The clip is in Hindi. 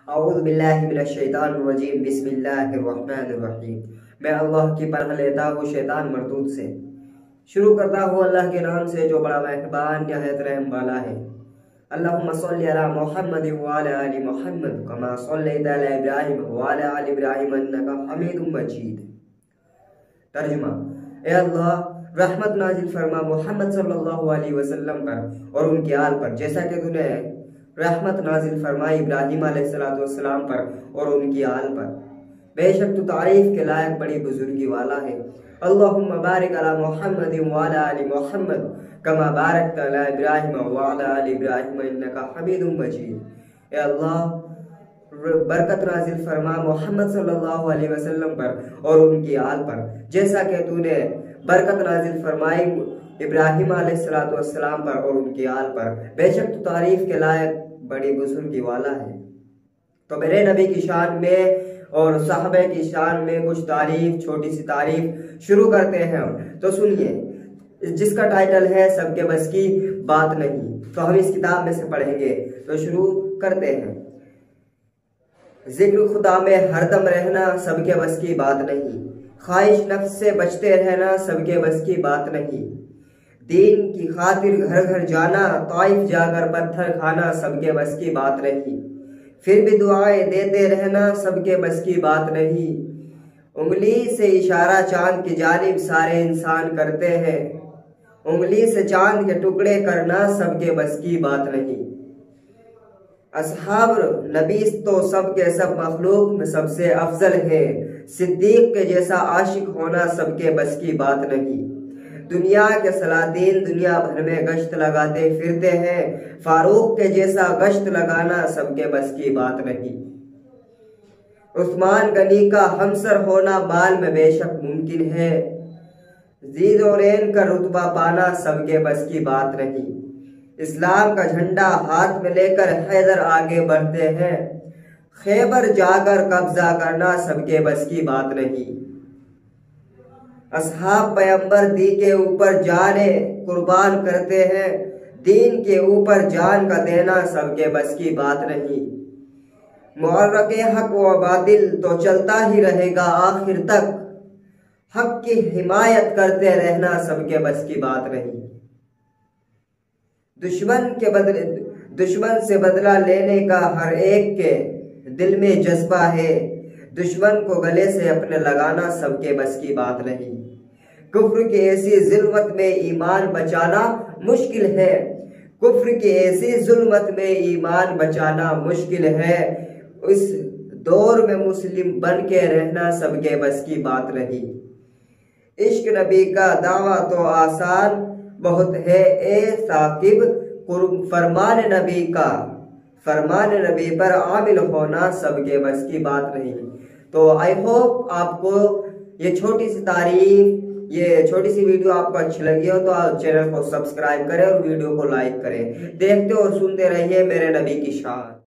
औज़ु बिल्लाहि मिनश शैतानिर रजीम बिस्मिल्लाहिर रहमानिर रहीम। मैं अल्लाह की पनाह लेता हूँ शैतान मरदूद से। शुरू करता हूँ अल्लाह के नाम से जो बड़ा मेहरबान निहायत रहम वाला है। अल्लाहुम्मा सल्लि अला मुहम्मद व अला आलि मुहम्मद कमा सल्लैता अला इब्राहीम व अला आलि इब्राहीम इन्नका हमीदुम मजीद। तर्जुमा: ए अल्लाह, रहमत नाजिल फरमा मोहम्मद सल्लल्लाहु अलैहि वसल्लम पर और उनके आल पर, जैसा कि तूने रहमत नाजिल फरमाई इब्राहीम अलैहिस्सलाम पर और उनकी आल पर। बेशक तू तारीफ के लायक बड़ी बुजुर्गी वाला है। अल्लाहुम्मा बारिक अला मुहम्मद व अला आलि मुहम्मद कमा बारकता अला इब्राहीम व अला आलि इब्राहीम इन्नका हमीदुम मजीद। ए अल्लाह, बरकत नाजिल फरमा मोहम्मद सल्लल्लाहु अलैहि वसल्लम पर और उनकी आल पर, जैसा कि तूने बरकत नाजिल फरमाई इब्राहीम अलैहिस्सलाम पर और उनकी आल पर। बेशक तू तारीफ के लायक बड़ी बुजुर्गी वाला है। तो मेरे नबी की शान में और साहबे की शान में कुछ तारीफ, छोटी सी तारीफ शुरू करते हैं। तो सुनिए, जिसका टाइटल है सबके बस की बात नहीं। तो हम इस किताब में से पढ़ेंगे, तो शुरू करते हैं। जिक्र खुदा में हरदम रहना सबके बस की बात नहीं। ख्वाहिश नफ्स से बचते रहना सबके बस की बात नहीं। दीन की खातिर घर घर जाना, ताइफ जाकर पत्थर खाना सबके बस की बात नहीं। फिर भी दुआएं देते रहना सबके बस की बात नहीं। उंगली से इशारा चांद की जानिब सारे इंसान करते हैं। उंगली से चांद के टुकड़े करना सबके बस की बात नहीं। असहाब नबी तो सब के सब मखलूक में सबसे अफजल है। सिद्दीक के जैसा आशिक होना सबके बस की बात नहीं। दुनिया के सलातीन दुनिया भर में गश्त लगाते फिरते हैं। फारूक के जैसा गश्त लगाना सबके बस की बात नहीं। उस्मान गनी का हमसर होना माल में बेशक मुमकिन है। ज़ीदोरैन का रुतबा पाना सबके बस की बात नहीं। इस्लाम का झंडा हाथ में लेकर हैदर आगे बढ़ते हैं। खैबर जाकर कब्जा करना सबके बस की बात नहीं। असहाब पैगंबर दी के ऊपर जाने कुर्बान करते हैं। दीन के ऊपर जान का देना सबके बस की बात नहीं। मुअर्रके हक व बातिल तो चलता ही रहेगा आखिर तक। हक की हिमायत करते रहना सबके बस की बात नहीं। दुश्मन से बदला लेने का हर एक के दिल में जज्बा है। दुश्मन को गले से अपने लगाना सबके बस की बात नहीं। कुफ्र की ऐसी जुल्मत में ईमान बचाना मुश्किल है। कुफ्र की ऐसी जुल्मत में ईमान बचाना मुश्किल है। इस दौर में मुस्लिम बन के रहना सबके बस की बात नहीं। इश्क नबी का दावा तो आसान बहुत है ए साकिब, फरमान नबी का फरमान नबी पर आमिल होना सबके बस की बात नहीं। तो आई होप आपको ये छोटी सी तारीफ, ये छोटी सी वीडियो आपको अच्छी लगी हो तो आप चैनल को सब्सक्राइब करें और वीडियो को लाइक करें। देखते और सुनते रहिए मेरे नबी की शान।